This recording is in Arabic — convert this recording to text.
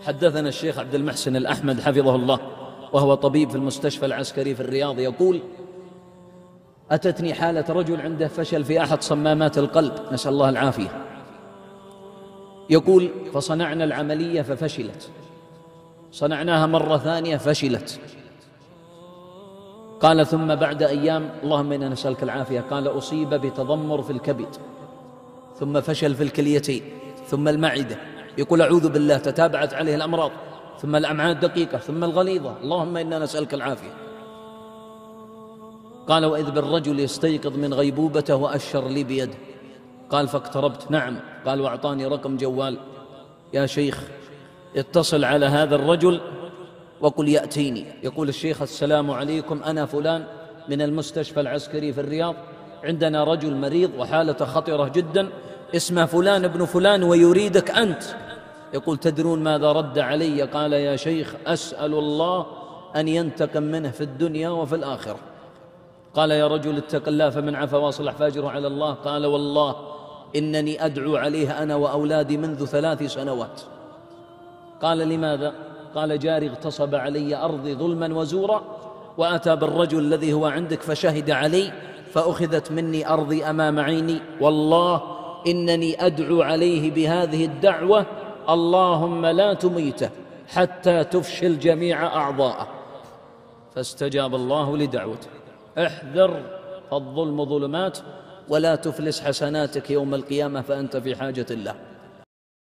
حدثنا الشيخ عبد المحسن الأحمد حفظه الله وهو طبيب في المستشفى العسكري في الرياض، يقول: أتتني حالة رجل عنده فشل في أحد صمامات القلب، نسأل الله العافية. يقول: فصنعنا العملية ففشلت، صنعناها مرة ثانية فشلت. قال: ثم بعد أيام، اللهم إنا نسألك العافية، قال: أصيب بتضمر في الكبد، ثم فشل في الكليتين، ثم المعدة. يقول: أعوذ بالله، تتابعت عليه الأمراض، ثم الأمعاء الدقيقة، ثم الغليظة، اللهم إنا نسألك العافية. قال: وإذ بالرجل يستيقظ من غيبوبته وأشر لي بيده. قال: فاقتربت. نعم. قال: وأعطاني رقم جوال. يا شيخ، اتصل على هذا الرجل وقل يأتيني. يقول الشيخ: السلام عليكم، أنا فلان من المستشفى العسكري في الرياض، عندنا رجل مريض وحالته خطرة جدا، اسمه فلان ابن فلان ويريدك أنت. يقول: تدرون ماذا رد علي؟ قال: يا شيخ، أسأل الله أن ينتقم منه في الدنيا وفي الآخرة. قال: يا رجل اتق الله، فمن عفا واصلح فاجره على الله. قال: والله إنني أدعو عليه أنا وأولادي منذ 3 سنوات. قال: لماذا؟ قال: جاري اغتصب علي أرضي ظلما وزورا، وأتى بالرجل الذي هو عندك فشهد علي، فأخذت مني أرضي أمام عيني، والله إنني أدعو عليه بهذه الدعوة: اللهم لا تميته حتى تفشل جميع أعضاءه. فاستجاب الله لدعوته. احذر، فالظلم ظلمات، ولا تفلس حسناتك يوم القيامة فأنت في حاجة الله.